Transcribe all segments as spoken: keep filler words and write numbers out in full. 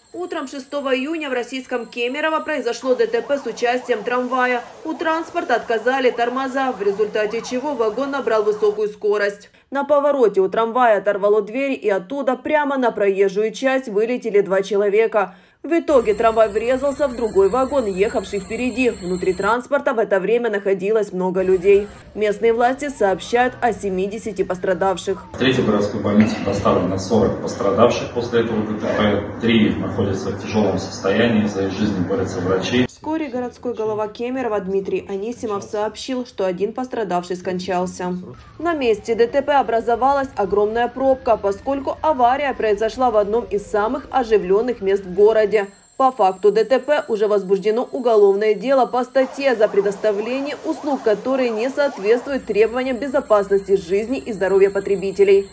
Утром шестого июня в российском Кемерово произошло ДТП с участием трамвая. У транспорта отказали тормоза, в результате чего вагон набрал высокую скорость. На повороте у трамвая оторвало дверь, и оттуда прямо на проезжую часть вылетели два человека. В итоге трамвай врезался в другой вагон, ехавший впереди. Внутри транспорта в это время находилось много людей. Местные власти сообщают о семидесяти пострадавших. В третью городскую больницу доставлено сорок пострадавших после этого ДТП. Три находятся в тяжелом состоянии, за их жизнь борются врачи. Вскоре городской голова Кемерово Дмитрий Анисимов сообщил, что один пострадавший скончался. На месте ДТП образовалась огромная пробка, поскольку авария произошла в одном из самых оживленных мест в городе. По факту ДТП уже возбуждено уголовное дело по статье за предоставление услуг, которые не соответствуют требованиям безопасности жизни и здоровья потребителей.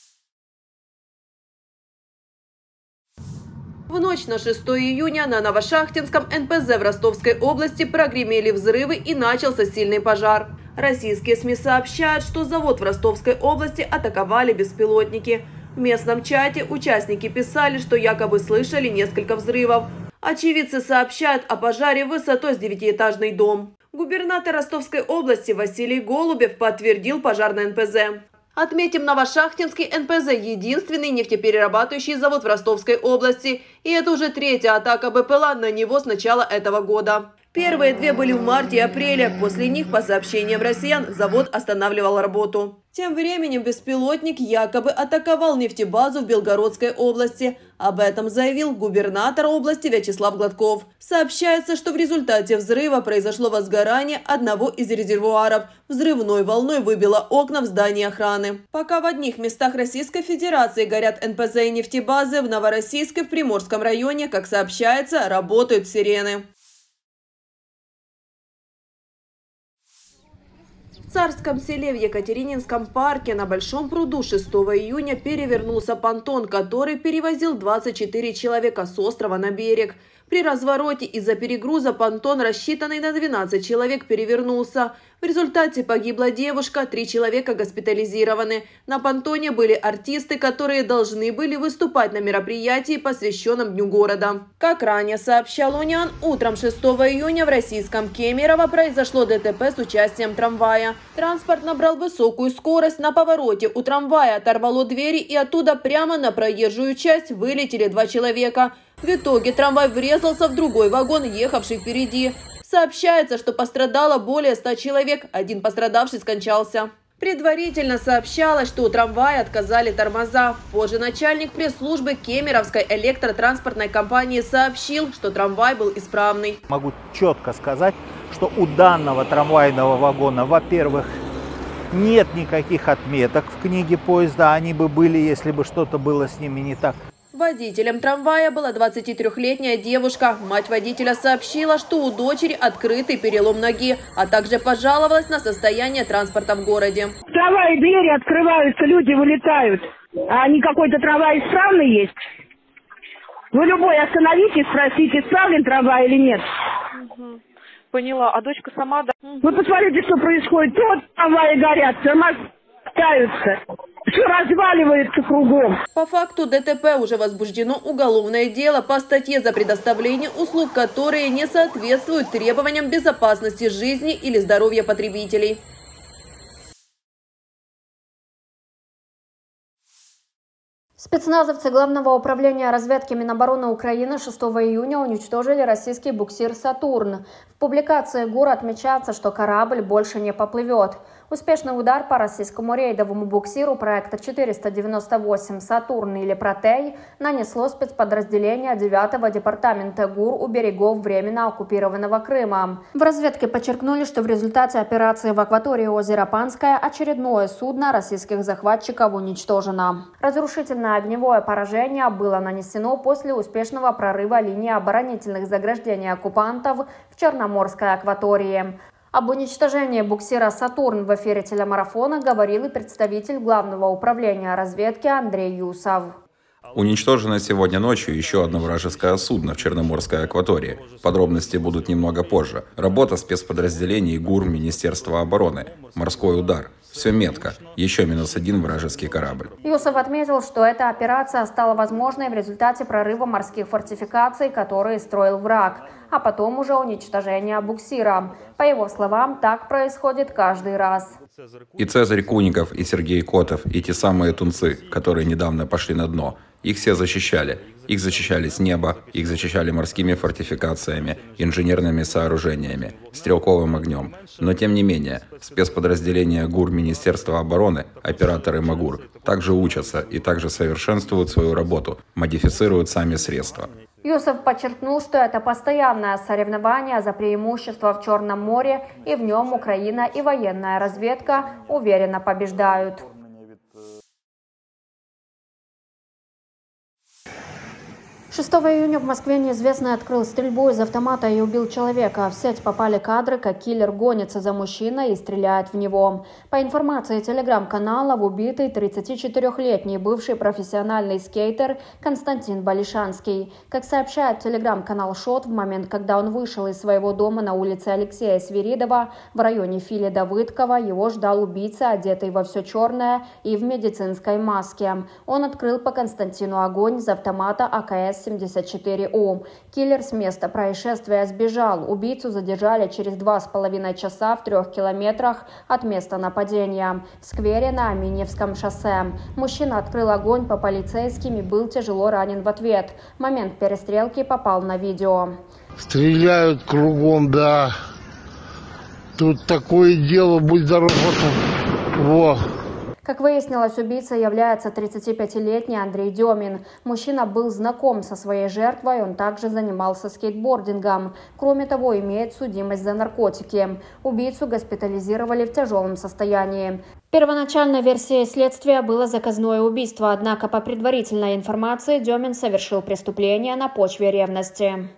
В ночь на шестое июня на Новошахтинском эн пэ зэ в Ростовской области прогремели взрывы и начался сильный пожар. Российские СМИ сообщают, что завод в Ростовской области атаковали беспилотники. В местном чате участники писали, что якобы слышали несколько взрывов. Очевидцы сообщают о пожаре высотой с девятиэтажный дом. Губернатор Ростовской области Василий Голубев подтвердил пожар на эн пэ зэ. Отметим, Новошахтинский эн пэ зэ – единственный нефтеперерабатывающий завод в Ростовской области. И это уже третья атака бэ пэ эл а на него с начала этого года. Первые две были в марте и апреле. После них, по сообщениям россиян, завод останавливал работу. Тем временем беспилотник якобы атаковал нефтебазу в Белгородской области. Об этом заявил губернатор области Вячеслав Гладков. Сообщается, что в результате взрыва произошло возгорание одного из резервуаров. Взрывной волной выбило окна в здании охраны. Пока в одних местах Российской Федерации горят эн пэ зэ и нефтебазы, в Новороссийске в Приморском районе, как сообщается, работают сирены. В Царском селе в Екатерининском парке на Большом пруду шестого июня перевернулся понтон, который перевозил двадцать четыре человека с острова на берег. При развороте из-за перегруза понтон, рассчитанный на двенадцать человек, перевернулся. В результате погибла девушка, три человека госпитализированы. На понтоне были артисты, которые должны были выступать на мероприятии, посвященном Дню города. Как ранее сообщал Униан, утром шестого июня в российском Кемерово произошло ДТП с участием трамвая. Транспорт набрал высокую скорость. На повороте у трамвая оторвало двери, и оттуда прямо на проезжую часть вылетели два человека. В итоге трамвай врезался в другой вагон, ехавший впереди. Сообщается, что пострадало более ста человек, один пострадавший скончался. Предварительно сообщалось, что у трамвая отказали тормоза. Позже начальник пресс-службы Кемеровской электротранспортной компании сообщил, что трамвай был исправный. Могу четко сказать, что у данного трамвайного вагона, во-первых, нет никаких отметок в книге поезда. Они бы были, если бы что-то было с ними не так. Водителем трамвая была двадцатитрёхлетняя девушка. Мать водителя сообщила, что у дочери открытый перелом ноги, а также пожаловалась на состояние транспорта в городе. В трамвае двери открываются, люди вылетают. А не какой-то трамвай исправный есть? Вы любой остановитесь, спросите, исправлен трамвай или нет. Угу. Поняла. А дочка сама... Да? Вы посмотрите, что происходит. То трамваи горят, тормоза ставятся. Все разваливается кругом. По факту ДТП уже возбуждено уголовное дело по статье за предоставление услуг, которые не соответствуют требованиям безопасности жизни или здоровья потребителей. Спецназовцы Главного управления разведки Минобороны Украины шестого июня уничтожили российский буксир «Сатурн». В публикации ГУР отмечается, что корабль больше не поплывет. Успешный удар по российскому рейдовому буксиру проекта четыреста девяносто восемь «Сатурн» или «Протей» нанесло спецподразделение девятого департамента ГУР у берегов временно оккупированного Крыма. В разведке подчеркнули, что в результате операции в акватории озера Панское очередное судно российских захватчиков уничтожено. Разрушительное огневое поражение было нанесено после успешного прорыва линии оборонительных заграждений оккупантов в Черноморской акватории. Об уничтожении буксира «Сатурн» в эфире телемарафона говорил и представитель Главного управления разведки Андрей Юсов. Уничтожено сегодня ночью еще одно вражеское судно в Черноморской акватории. Подробности будут немного позже. Работа спецподразделений ГУР Министерства обороны. Морской удар. Все метко. Еще минус один вражеский корабль. Юсов отметил, что эта операция стала возможной в результате прорыва морских фортификаций, которые строил враг, а потом уже уничтожения буксира. По его словам, так происходит каждый раз. И Цезарь Куников, и Сергей Котов, и те самые тунцы, которые недавно пошли на дно, их все защищали. Их защищали с неба, их защищали морскими фортификациями, инженерными сооружениями, стрелковым огнем. Но тем не менее, спецподразделения ГУР Министерства обороны, операторы МАГУР, также учатся и также совершенствуют свою работу, модифицируют сами средства. Юсов подчеркнул, что это постоянное соревнование за преимущество в Черном море, и в нем Украина и военная разведка уверенно побеждают. шестого июня в Москве неизвестный открыл стрельбу из автомата и убил человека. В сеть попали кадры, как киллер гонится за мужчиной и стреляет в него. По информации телеграм-канала, убитый тридцатичетырёхлетний бывший профессиональный скейтер Константин Балишанский. Как сообщает телеграм-канал «Шот», в момент, когда он вышел из своего дома на улице Алексея Свиридова в районе Фили Давыдкова, его ждал убийца, одетый во все черное и в медицинской маске. Он открыл по Константину огонь из автомата А К С семьдесят четыре У. Киллер с места происшествия сбежал. Убийцу задержали через два с половиной часа в трех километрах от места нападения, в сквере на Аминьевском шоссе. Мужчина открыл огонь по полицейским и был тяжело ранен в ответ. Момент перестрелки попал на видео. Стреляют кругом, да. Тут такое дело, будь здоров. Во. Как выяснилось, убийцей является тридцатипятилетний Андрей Демин. Мужчина был знаком со своей жертвой, он также занимался скейтбордингом. Кроме того, имеет судимость за наркотики. Убийцу госпитализировали в тяжелом состоянии. Первоначальной версией следствия было заказное убийство, однако по предварительной информации Демин совершил преступление на почве ревности.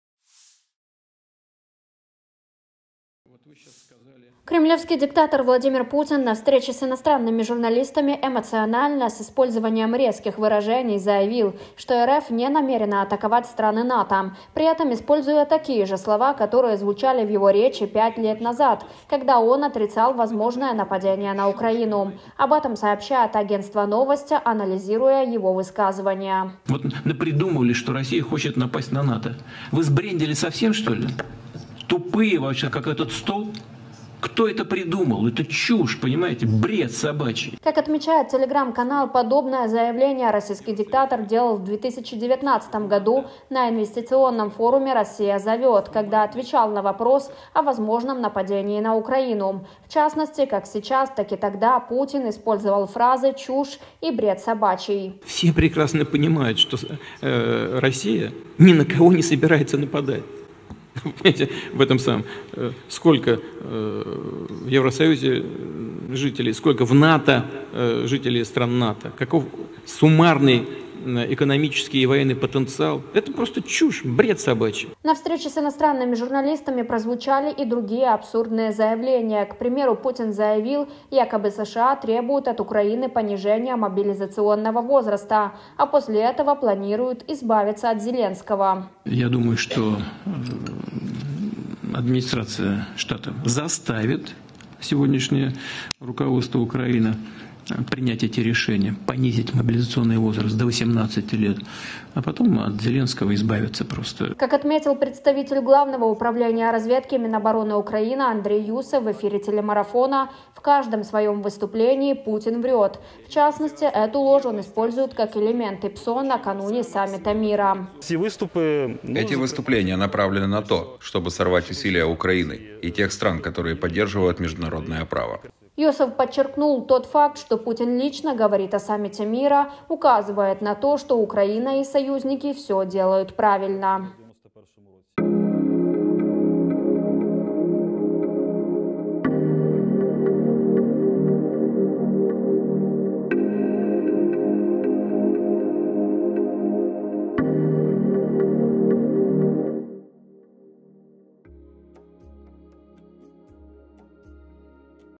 Кремлевский диктатор Владимир Путин на встрече с иностранными журналистами эмоционально, с использованием резких выражений, заявил, что Р Ф не намерена атаковать страны НАТО, при этом используя такие же слова, которые звучали в его речи пять лет назад, когда он отрицал возможное нападение на Украину. Об этом сообщает агентство «Новости», анализируя его высказывания. Вот напридумывали, что Россия хочет напасть на НАТО. Вы сбрендили совсем, что ли? Тупые вообще, как этот стол? Кто это придумал? Это чушь, понимаете? Бред собачий. Как отмечает телеграм-канал, подобное заявление российский диктатор делал в две тысячи девятнадцатом году на инвестиционном форуме «Россия зовет», когда отвечал на вопрос о возможном нападении на Украину. В частности, как сейчас, так и тогда Путин использовал фразы «чушь» и «бред собачий». Все прекрасно понимают, что э, Россия ни на кого не собирается нападать. Понимаете, в этом самом, сколько в Евросоюзе жителей, сколько в НАТО жителей стран НАТО, каков суммарный экономический и военный потенциал. Это просто чушь, бред собачий. На встрече с иностранными журналистами прозвучали и другие абсурдные заявления. К примеру, Путин заявил, якобы США требуют от Украины понижения мобилизационного возраста, а после этого планируют избавиться от Зеленского. Я думаю, что администрация штата заставит сегодняшнее руководство Украины принять эти решения, понизить мобилизационный возраст до восемнадцати лет, а потом от Зеленского избавиться просто. Как отметил представитель Главного управления разведки Минобороны Украины Андрей Юсов в эфире телемарафона, в каждом своем выступлении Путин врет. В частности, эту ложь он использует как элемент ИПСО накануне саммита мира. Эти выступления направлены на то, чтобы сорвать усилия Украины и тех стран, которые поддерживают международное право. Юсов подчеркнул тот факт, что Путин лично говорит о саммите мира, указывает на то, что Украина и союзники все делают правильно.